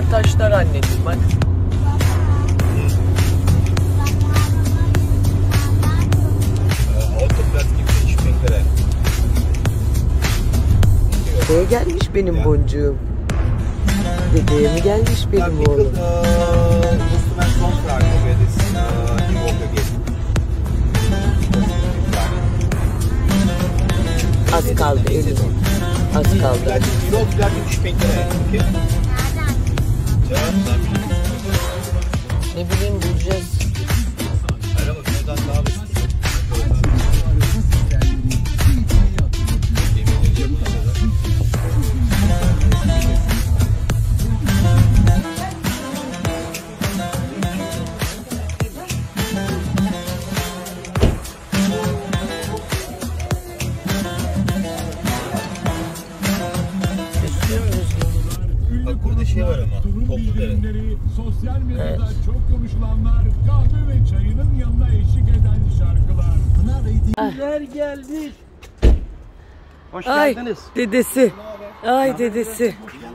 taşlar anneciğim bak. Dedeye gelmiş benim boncuğum. Dedeye mi gelmiş benim oğlum? Az kaldı elime. Az kaldı. Ne bileyim bulacağız. Bak burada şey var ama, toplu dere. Sosyal medyada çok konuşulanlar, kahve ve çayının yanına eşlik eden şarkılar. Pınar gelmiş. Hoş Ay geldiniz. dedesi. Ay dedesi.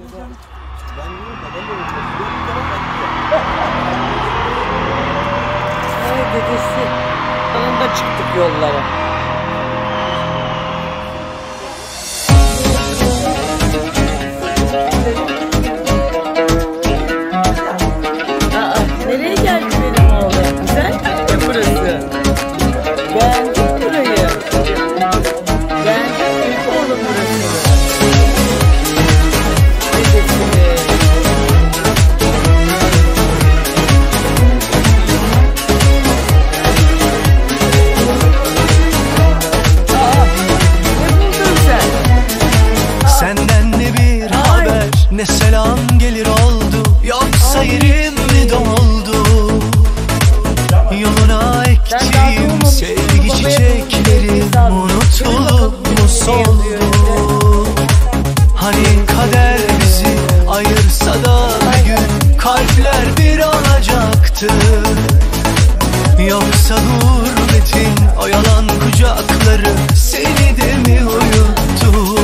Ay dedesi. Sonunda çıktık yollara. Nereye geldi benim oğlum? Güzel mi burası? Beğendin mi burayı? Beğendin mi oğlum burası? Dedesini. Ne buldun sen? Senden ne bir haber ne selam gelir oldu, yoksa yerim mi doldu? Yoluna ektiğim sevgi çiçeklerim unutulup mu soldu? Hani kader bizi ayırsa da bir gün kalpler bir olacaktı. Yoksa gurbetin o yalan kucakları seni de mi uyuttu?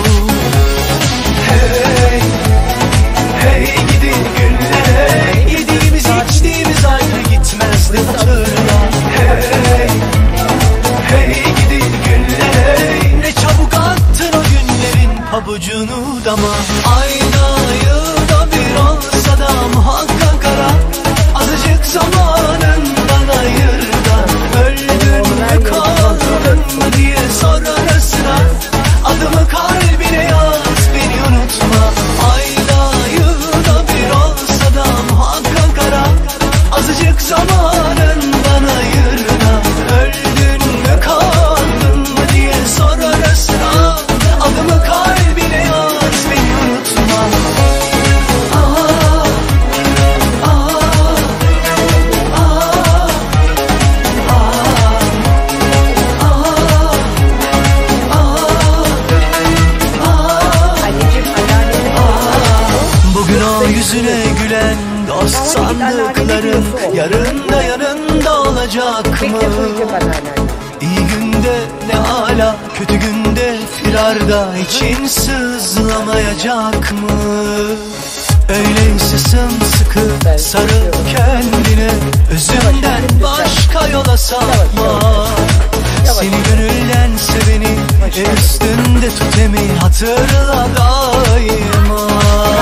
Hey, hey gidi günlere, yediğimiz içtiğimiz ayrı gitmezdi hatırla. Hey, hey gidi günlere, ne çabuk attın o günlerin pabucunu dama. Ayda yılda bir olsa da muhakkak ara, azıcık zamanın bana ayır da. Öldün mü kaldın mı diye sor arasına, adımı kalbine yaz beni unutma. Ayda yılda bir olsa da muhakkak ara, azıcık zamanın bana ayır da. Öldün mü kaldın mı diye sor arasına, adımı kalbine yaz beni unutma. Bugün o yüzüne gülen dost sandıkların yarın da yanında olacak mı? İyi günde ne hala, kötü günde firarda için sızlamayacak mı? Öyleyse sımsıkı sarıl kendine, özünden başka yola sapma. Seni gönülden seveni üstünde tut emin, hatırla daima.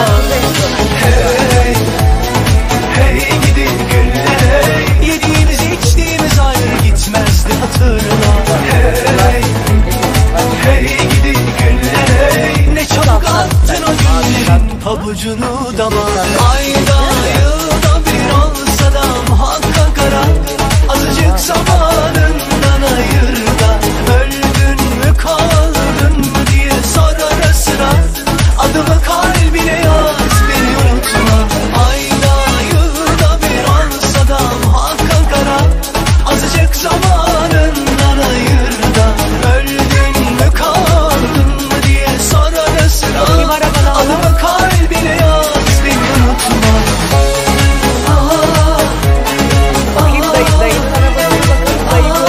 Hey, hey gidi günlere, yediğimiz içtiğimiz ayrı gitmezdi hatırla. Hey, hey gidi günlere, ne çabuk attın o günlerin pabucunu dama. Ayda yılda bir olsa da muhakkak ara, azıcık zamanından ayır da. Öldün mü kaldın mı diye sor arasına, adımı kalbine yaz beni unutma. Ayda yılda bir olsa da muhakkak ara, azıcık zamanından ayır da. Öldün mü kaldın mı diye sor arasına, adımı kalbine yaz beni unutma. Bakayım dayı sana bakayım dayı.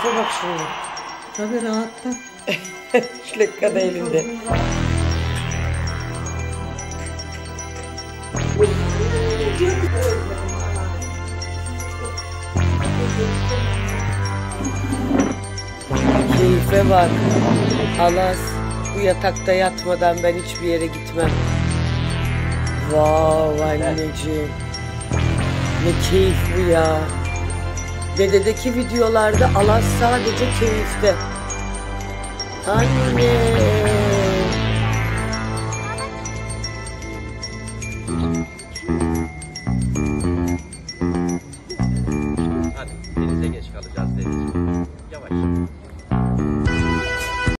Keyfe bak şimdi. Tabii rahattan. Şlekka da elinde. Keyfe bak. Alas, bu yatakta yatmadan ben hiçbir yere gitmem. Vav anneciğim. Ne keyif bu ya. Dededeki videolarda Alas sadece keyifte. Anne.